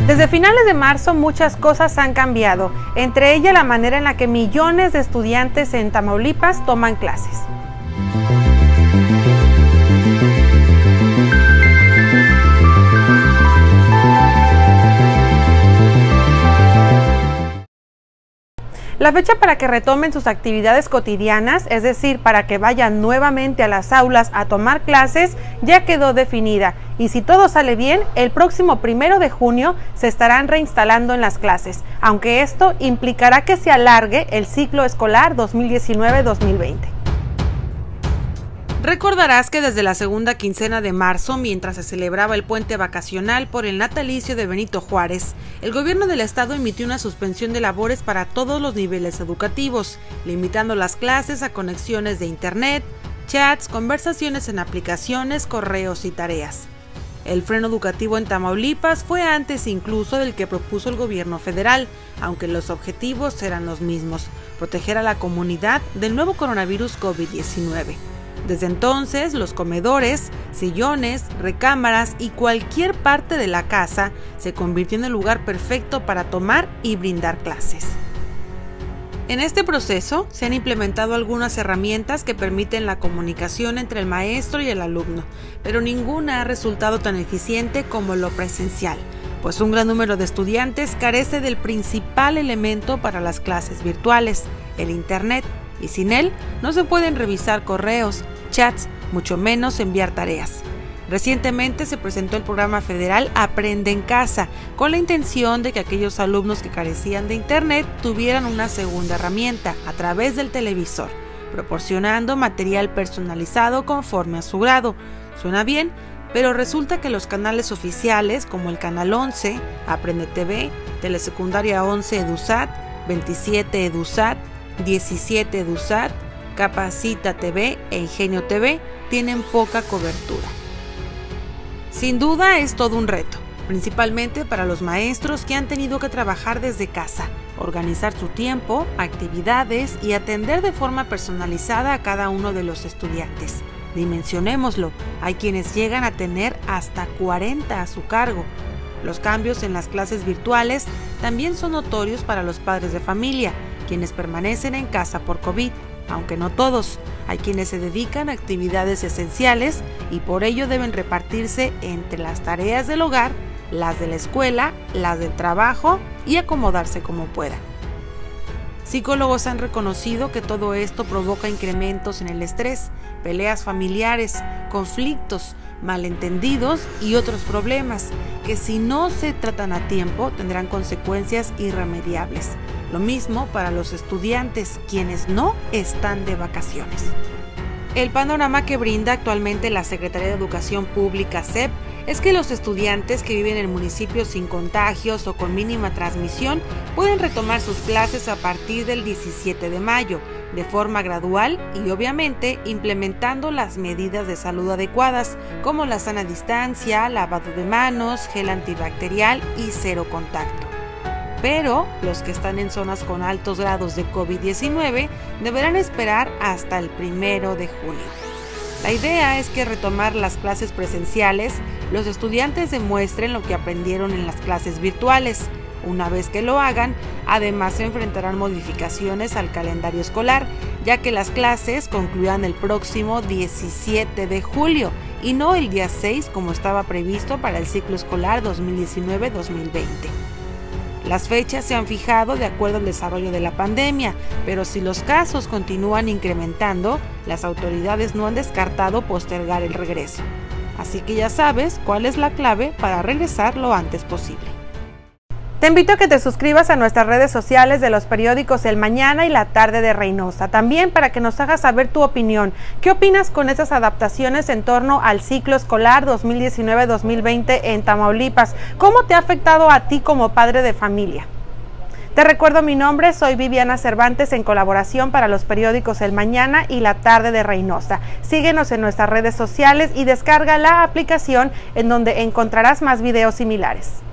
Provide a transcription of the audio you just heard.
Desde finales de marzo muchas cosas han cambiado, entre ellas la manera en la que millones de estudiantes en Tamaulipas toman clases. La fecha para que retomen sus actividades cotidianas, es decir, para que vayan nuevamente a las aulas a tomar clases, ya quedó definida. Y si todo sale bien, el próximo 1 de junio se estarán reinstalando en las clases, aunque esto implicará que se alargue el ciclo escolar 2019-2020. Recordarás que desde la segunda quincena de marzo, mientras se celebraba el puente vacacional por el natalicio de Benito Juárez, el gobierno del estado emitió una suspensión de labores para todos los niveles educativos, limitando las clases a conexiones de internet, chats, conversaciones en aplicaciones, correos y tareas. El freno educativo en Tamaulipas fue antes incluso del que propuso el gobierno federal, aunque los objetivos eran los mismos: proteger a la comunidad del nuevo coronavirus COVID-19. Desde entonces, los comedores, sillones, recámaras y cualquier parte de la casa se convirtió en el lugar perfecto para tomar y brindar clases. En este proceso se han implementado algunas herramientas que permiten la comunicación entre el maestro y el alumno, pero ninguna ha resultado tan eficiente como lo presencial, pues un gran número de estudiantes carece del principal elemento para las clases virtuales, el Internet, y sin él no se pueden revisar correos, chats, mucho menos enviar tareas. Recientemente se presentó el programa federal Aprende en Casa, con la intención de que aquellos alumnos que carecían de internet tuvieran una segunda herramienta a través del televisor, proporcionando material personalizado conforme a su grado. Suena bien, pero resulta que los canales oficiales como el Canal 11, Aprende TV, Telesecundaria 11 EduSat, 27 EduSat, 17 EduSat, Capacita TV e Ingenio TV tienen poca cobertura. Sin duda es todo un reto, principalmente para los maestros que han tenido que trabajar desde casa, organizar su tiempo, actividades y atender de forma personalizada a cada uno de los estudiantes. Dimensionémoslo, hay quienes llegan a tener hasta 40 a su cargo. Los cambios en las clases virtuales también son notorios para los padres de familia, quienes permanecen en casa por COVID, aunque no todos. Hay quienes se dedican a actividades esenciales y por ello deben repartirse entre las tareas del hogar, las de la escuela, las del trabajo y acomodarse como puedan. Psicólogos han reconocido que todo esto provoca incrementos en el estrés, peleas familiares, conflictos, malentendidos y otros problemas que si no se tratan a tiempo tendrán consecuencias irremediables. Lo mismo para los estudiantes, quienes no están de vacaciones. El panorama que brinda actualmente la Secretaría de Educación Pública, SEP, es que los estudiantes que viven en municipios sin contagios o con mínima transmisión pueden retomar sus clases a partir del 17 de mayo, de forma gradual y obviamente implementando las medidas de salud adecuadas, como la sana distancia, lavado de manos, gel antibacterial y cero contacto. Pero los que están en zonas con altos grados de COVID-19 deberán esperar hasta el 1 de junio. La idea es que retomar las clases presenciales, los estudiantes demuestren lo que aprendieron en las clases virtuales. Una vez que lo hagan, además se enfrentarán modificaciones al calendario escolar, ya que las clases concluirán el próximo 17 de julio y no el día 6 como estaba previsto para el ciclo escolar 2019-2020. Las fechas se han fijado de acuerdo al desarrollo de la pandemia, pero si los casos continúan incrementando, las autoridades no han descartado postergar el regreso. Así que ya sabes cuál es la clave para regresar lo antes posible. Te invito a que te suscribas a nuestras redes sociales de los periódicos El Mañana y La Tarde de Reynosa, también para que nos hagas saber tu opinión. ¿Qué opinas con estas adaptaciones en torno al ciclo escolar 2019-2020 en Tamaulipas? ¿Cómo te ha afectado a ti como padre de familia? Te recuerdo mi nombre, soy Viviana Cervantes en colaboración para los periódicos El Mañana y La Tarde de Reynosa. Síguenos en nuestras redes sociales y descarga la aplicación en donde encontrarás más videos similares.